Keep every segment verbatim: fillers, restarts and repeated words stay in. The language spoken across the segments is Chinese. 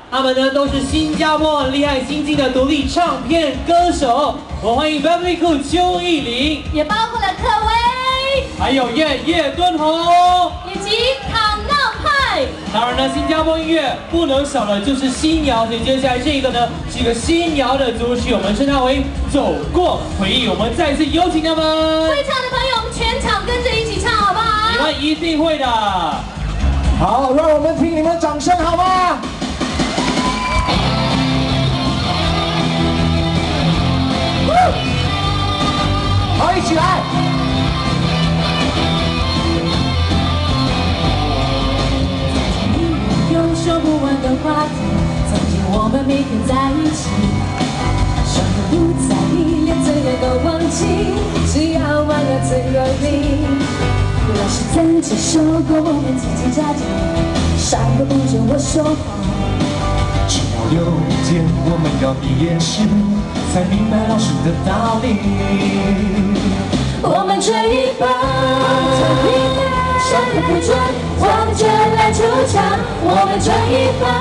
他们呢都是新加坡很厉害新晋的独立唱片歌手。我欢迎 Beverly Khoo 邱意玲， 也包括了可薇， 还有叶叶敦宏， 以及唐闹派。 当然呢，新加坡音乐不能少的就是新谣，所以接下来这个呢是一个新谣的组曲，我们称它为《走过回忆》。我们再次有请他们。 会唱的朋友，我们全场跟着一起唱，好不好？ 你们一定会的。 好，让我们听你们的掌声，好吗？好，一起来。 有说不完的话题，曾经我们每天在一起，什么不在意，连罪恶都忘记，只要忘了最有你。老师曾经说过我们叽叽喳喳，上课不准我说谎， 直到有一天我们要毕业时，才明白老师的道理。 我们这一班，上课不准忘着篮球场。我们这一班，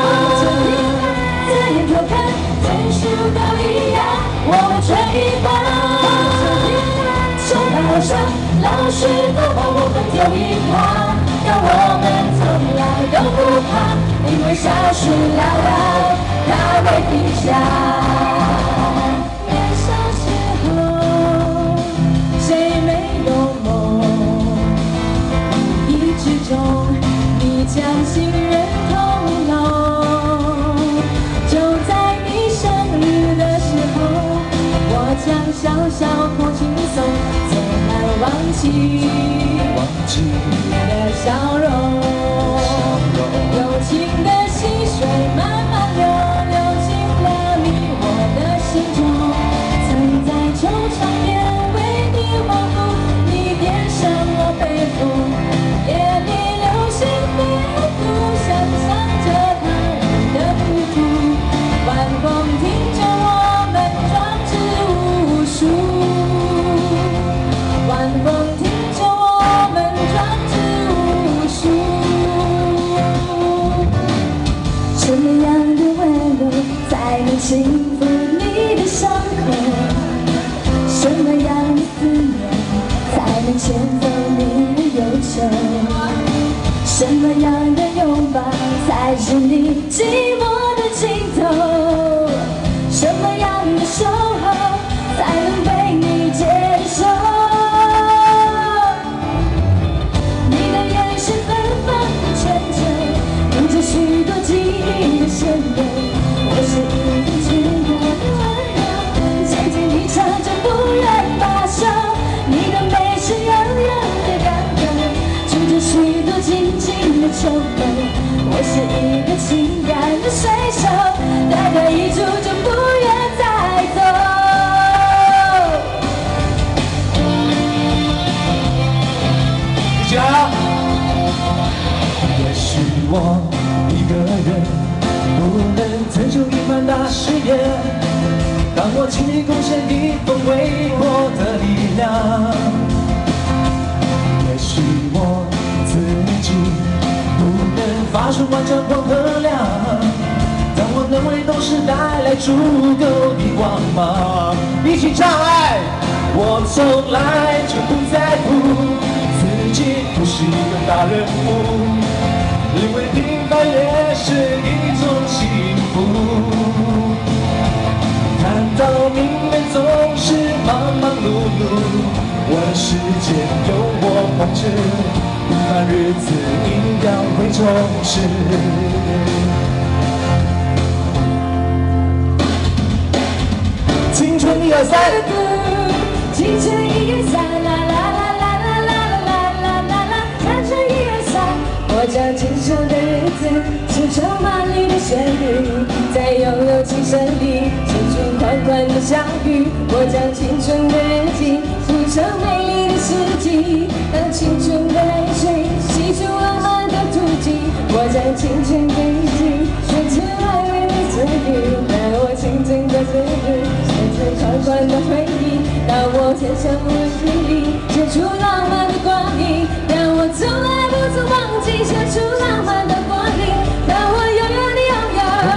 自言偷看，分数都一样。我们这一班，手拿好伤，老师都把我们丢一旁，但我们从来都不怕，因为小树老了，它会停下。年少时候，谁没有梦？无意之中，你将心人透露。就在你生日的时候，我将小小多轻松，最难忘记忘记你的笑容。友情的溪水慢慢流，流进了你我的心中。曾在球场边为你欢呼，你点上我背负，夜里流星飞渡，想象着他人的付出。晚风听着我们壮志无数，晚风听着我们壮志无数。什么样的温柔才能轻抚你的伤口？什么样的思念才能牵走你的忧愁？什么样的拥抱才是你寂寞的尽头？什么样的守候才能被你接受？你的眼神芬芳的纯粹，有着许多记忆的鲜美。我是一个简单的温柔，渐渐地唱着不愿罢休。你的美是让人的感动，住着许多静静的愁眉。我是一个情感的水手，待它一触就不愿再走。 一起来啊！也许我一个人不能成就一番大事业，当我尽力贡献一份微薄的力量。也许我自己不能发出万丈光和亮，但我能为都市带来足够的光芒。一起唱来！我从来就不在乎自己不是一个大人物，因为平凡也是一种幸福。看到明天总是忙忙碌碌，我的世界由我控制，平凡日子一样会充实。青春一二三， 青春一二三，啦啦啦啦啦啦啦啦啦啦，看着一二三，我将今生的日子谱成华丽的旋律，在拥有今生里写出宽宽的相遇。我将青春的日记谱成美丽的诗集，让青春的泪水洗出浪漫的足迹。我将青春的日记写成爱恋的字语，让我轻轻的字语写成宽宽的回忆。当我天生无距离写出浪漫的光影，让我从来不曾忘记写出浪漫的光影。让我拥有你拥有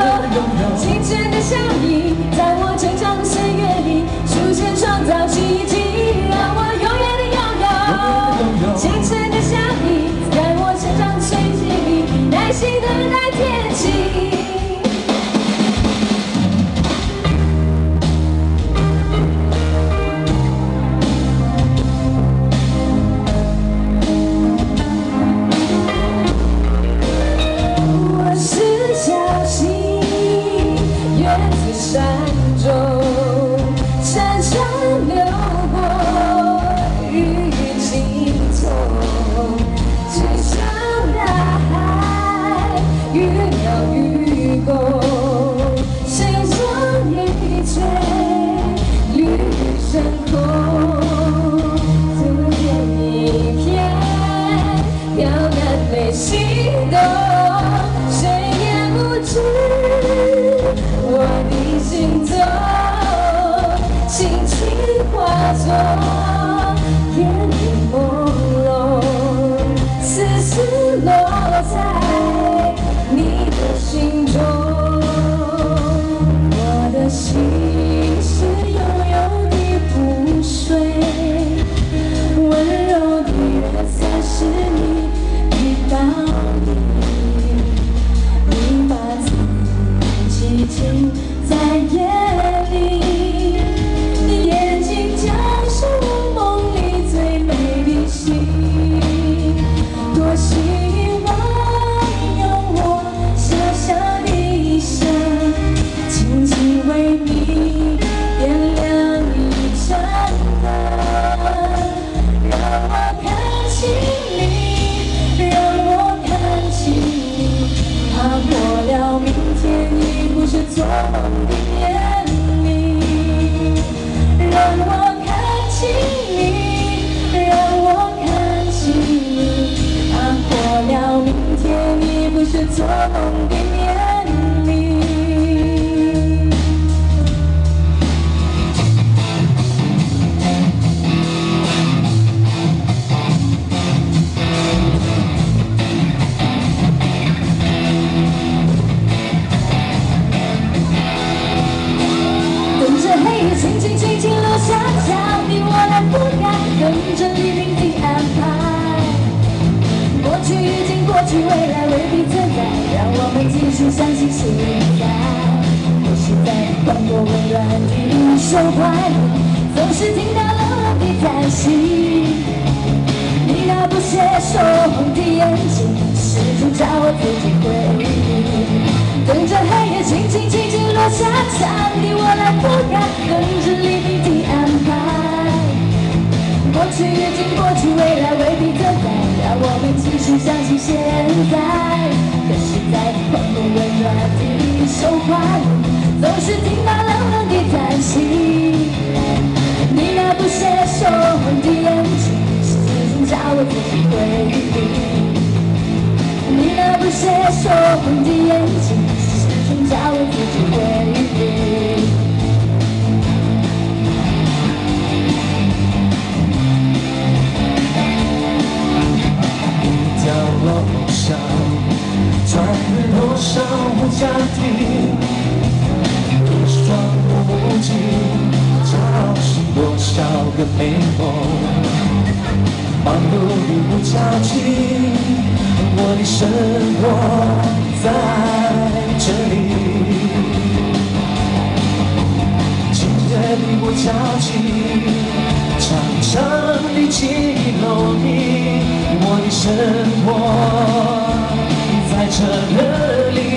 山中，山上流过雨尽头，只剩大海，鱼鸟鱼狗，谁将一吹绿深空，图片一片，飘然被心动，谁也不知我的心中，轻轻化作天地朦胧，丝丝落在你的心中。我的心是悠悠的湖水，温柔的月色是你的倒影，你把自己浸在夜里，眼睛将是我梦里最美的星。多希望用我小小的一生，轻轻为你点亮一盏灯，让我看清你，让我看清你，怕过了明天已不是做梦的年龄，让我看清你，让我看清你，怕过了明天已不是做梦的年龄。跟着黑夜轻轻轻轻落下脚底，我来覆盖，跟着黎明的安排。过去已经过去，未来未必存在，让我们继续相信现在。我是在广阔温暖的手怀里，总是听到冷冷的叹息。你那不屑守红的眼睛，试图找我自己回忆。跟着黑夜轻轻轻轻落下场地，我来覆盖，跟着黎明的安排。过去已经过去，未来未必存在，让我们继续相信现在。可是，在广阔温暖的手怀里，总是听到冷冷的叹息。你那不屑守红的眼睛，试图找我自己回忆。你那不屑守红的眼睛，试图找我自己回忆。 掉落上，转落上我家庭，一双目睛，吵醒多少个美梦。忙碌的无交集，我的生活在这里。今夜的无交集，长长的记忆蝼蚁，我的生活在这里。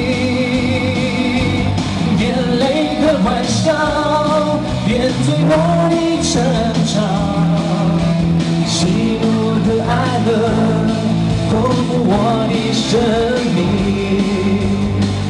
眼泪和欢笑编纂我的成长，喜怒和爱乐丰富我的生命。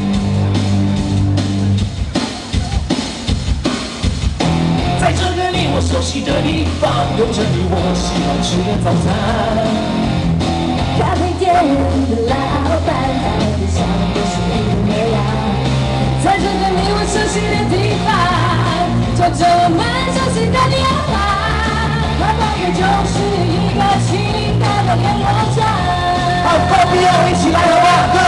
在这个令我熟悉的地方，有着你我喜欢吃的早餐。 咖啡店的老板，他的笑都是一模样。在这个你我熟悉的地方，坐着我们熟悉的电话，它大概就是一个情感的联络站。 好，高比奥一起来好不好？